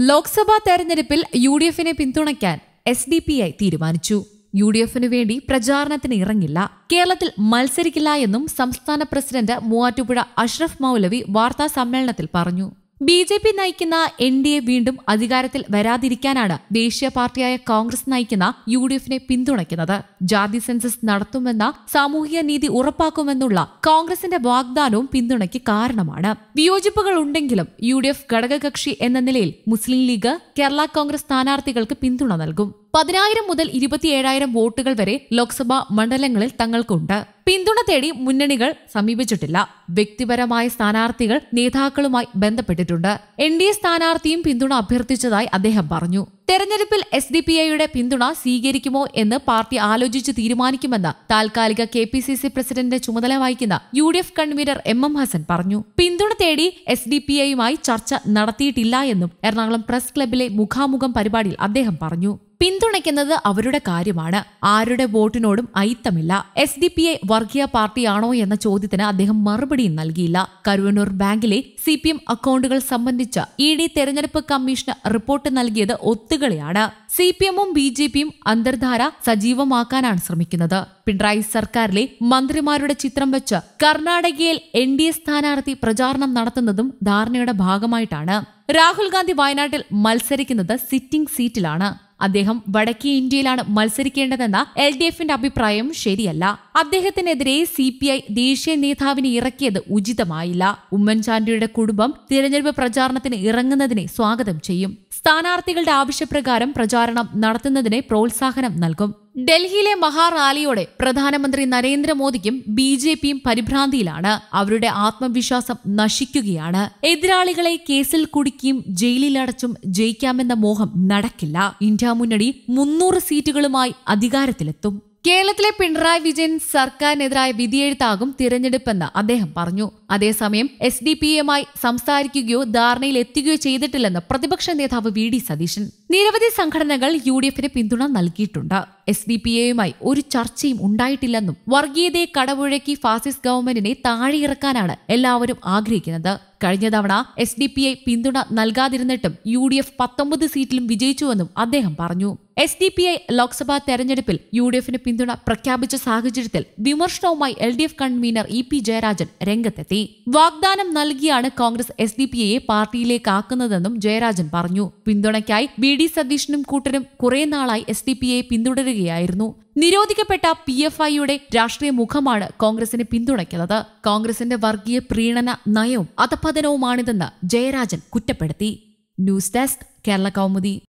ലോക്സഭാ തെരഞ്ഞെടുപ്പിൽ യുഡിഎഫിനെ പിന്തുണയ്ക്കാൻ എസ്ഡിപിഐ തീരുമാനിച്ചു. യുഡിഎഫിനു വേണ്ടി പ്രചാരണത്തിന് ഇറങ്ങില്ല. കേരളത്തിൽ മത്സരിക്കില്ല എന്നും സംസ്ഥാന പ്രസിഡന്റ് മൂവാറ്റുപുഴ അഷ്റഫ് മൗലവി വാർത്താ സമ്മേളനത്തിൽ പറഞ്ഞു. ബിജെപി നയിക്കുന്ന എൻഡിഎ വീണ്ടും അധികാരത്തിൽ വരാതിരിക്കാനാണ് ദേശീയ പാർട്ടിയായ കോൺഗ്രസ് നയിക്കുന്ന യുഡിഎഫിനെ പിന്തുണയ്ക്കുന്നത്. ജാതി സെൻസസ് നടത്തുമെന്ന സാമൂഹിക നീതി ഉറപ്പാക്കുമെന്നുള്ള കോൺഗ്രസിന്റെ വാഗ്ദാനവും പിന്തുണയ്ക്ക് കാരണമാണ്. വിയോജിപ്പുകൾ ഉണ്ടെങ്കിലും യുഡിഎഫ് ഘടകകക്ഷി എന്ന നിലയിൽ മുസ്ലിം ലീഗ്, കേരള കോൺഗ്രസ് സ്ഥാനാർത്ഥികൾക്ക് പിന്തുണ നൽകും. 10,000 മുതൽ 27,000 വോട്ടുകൾ വരെ ലോക്സഭാ മണ്ഡലങ്ങളിൽ തങ്ങൾക്കുണ്ട്. പിന്തുണ തേടി മുന്നണികൾ സമീപിച്ചിട്ടില്ല. വ്യക്തിപരമായ സ്ഥാനാർത്ഥികൾ നേതാക്കളുമായി ബന്ധപ്പെട്ടിട്ടുണ്ട്. എൻഡിഎ സ്ഥാനാർത്ഥിയും പിന്തുണ അഭ്യർത്ഥിച്ചതായി അദ്ദേഹം പറഞ്ഞു. തെരഞ്ഞെടുപ്പിൽ എസ്ഡിപിഐയുടെ പിന്തുണ സ്വീകരിക്കുമോ എന്ന് പാർട്ടി ആലോചിച്ച് തീരുമാനിക്കുമെന്ന് താൽക്കാലിക കെപിസിസി പ്രസിഡന്റ് ചുമതല വഹിക്കുന്ന യുഡിഎഫ് കൺവീനർ എം ഹസൻ പറഞ്ഞു. പിന്തുണ തേടി എസ്ഡിപിഐയുമായി ചർച്ച നടത്തിയിട്ടില്ല എന്നും എറണാകുളം പ്രസ് ക്ലബിലെ മുഖാമുഖം പരിപാടിയിൽ അദ്ദേഹം പറഞ്ഞു. പിന്തുണയ്ക്കുന്നത് അവരുടെ കാര്യമാണ്. ആരുടെ വോട്ടിനോടും അയിത്തമില്ല. എസ്ഡിപിഐ വർഗീയ പാർട്ടിയാണോ എന്ന ചോദ്യത്തിന് അദ്ദേഹം മറുപടിയും നൽകിയില്ല. കരുവന്നൂർ ബാങ്കിലെ സിപിഎം അക്കൗണ്ടുകൾ സംബന്ധിച്ച് ഇഡി തെരഞ്ഞെടുപ്പ് കമ്മീഷന് റിപ്പോർട്ട് നൽകിയത് ഒത്തുകളിയാണ്. സിപിഎമ്മും ബിജെപിയും അന്തർധാര സജീവമാക്കാനാണ് ശ്രമിക്കുന്നത്. പിണറായി സർക്കാരിലെ മന്ത്രിമാരുടെ ചിത്രം വെച്ച് കർണാടകയിൽ എൻഡിഎ സ്ഥാനാർത്ഥി പ്രചാരണം നടത്തുന്നതും ധാരണയുടെ ഭാഗമായിട്ടാണ്. രാഹുൽ ഗാന്ധി വയനാട്ടിൽ മത്സരിക്കുന്നത് സിറ്റിംഗ് സീറ്റിലാണ്. അദ്ദേഹം വടക്കേ ഇന്ത്യയിലാണ് മത്സരിക്കേണ്ടതെന്ന എൽഡിഎഫിന്റെ അഭിപ്രായം ശരിയല്ല. അദ്ദേഹത്തിനെതിരെ സിപിഐ ദേശീയ നേതാവിനെ ഇറക്കിയത് ഉചിതമായില്ല. ഉമ്മൻചാണ്ടിയുടെ കുടുംബം തിരഞ്ഞെടുപ്പ് പ്രചാരണത്തിന് ഇറങ്ങുന്നതിനെ സ്വാഗതം ചെയ്യും. സ്ഥാനാർത്ഥികളുടെ ആവശ്യപ്രകാരം പ്രചാരണം നടത്തുന്നതിന് പ്രോത്സാഹനം നൽകും. ഡൽഹിയിലെ മഹാറാലിയോടെ പ്രധാനമന്ത്രി നരേന്ദ്രമോദിക്കും ബിജെപിയും പരിഭ്രാന്തിയിലാണ്. അവരുടെ ആത്മവിശ്വാസം നശിക്കുകയാണ്. എതിരാളികളെ കേസിൽ കുടുക്കിയും ജയിലിലടച്ചും ജയിക്കാമെന്ന മോഹം നടക്കില്ല. ഇന്ത്യ മുന്നണി 300 സീറ്റുകളുമായി അധികാരത്തിലെത്തും. കേരളത്തിലെ പിണറായി വിജയൻ സർക്കാരിനെതിരായ വിധിയെഴുത്താകും തിരഞ്ഞെടുപ്പെന്ന് അദ്ദേഹം പറഞ്ഞു. അതേസമയം എസ്ഡിപിഐയുമായി സംസാരിക്കുകയോ ധാരണയിൽ എത്തുകയോ ചെയ്തിട്ടില്ലെന്ന് പ്രതിപക്ഷ നേതാവ് വി.ഡി. സതീശൻ. നിരവധി സംഘടനകൾ യുഡിഎഫിന് പിന്തുണ നൽകിയിട്ടുണ്ട്. എസ്ഡിപിഐയുമായി ഒരു ചർച്ചയും ഉണ്ടായിട്ടില്ലെന്നും വർഗീയതയെ കടപുഴക്കി ഫാസിസ്റ്റ് ഗവൺമെന്റിനെ താഴെയിറക്കാനാണ് എല്ലാവരും ആഗ്രഹിക്കുന്നത്. കഴിഞ്ഞ തവണ എസ്ഡിപിഐ പിന്തുണ നൽകാതിരുന്നിട്ടും യുഡിഎഫ് 19 സീറ്റിലും വിജയിച്ചുവെന്നും അദ്ദേഹം പറഞ്ഞു. എസ്ഡിപിഐ ലോക്സഭാ തെരഞ്ഞെടുപ്പിൽ യുഡിഎഫിന് പിന്തുണ പ്രഖ്യാപിച്ച സാഹചര്യത്തിൽ വിമർശനവുമായി എൽഡിഎഫ് കൺവീനർ ഇ.പി. ജയരാജൻ രംഗത്തെത്തി. വാഗ്ദാനം നൽകിയാണ് കോൺഗ്രസ് എസ്ഡിപിഐയെ പാർട്ടിയിലേക്കാക്കുന്നതെന്നും ജയരാജൻ പറഞ്ഞു. പിന്തുണയ്ക്കായി വി.ഡി. സതീശനും കൂട്ടരും കുറെ നാളായി എസ്ഡിപിഐയെ പിന്തുടരുകയായിരുന്നു. നിരോധിക്കപ്പെട്ട PFIയുടെ രാഷ്ട്രീയ മുഖമാണ് കോൺഗ്രസിനെ പിന്തുണയ്ക്കുന്നത്. കോൺഗ്രസിന്റെ വർഗീയ പ്രീണന നയവും അധപതനവുമാണിതെന്ന് ജയരാജൻ കുറ്റപ്പെടുത്തി. News desk Kerala Kaumudi.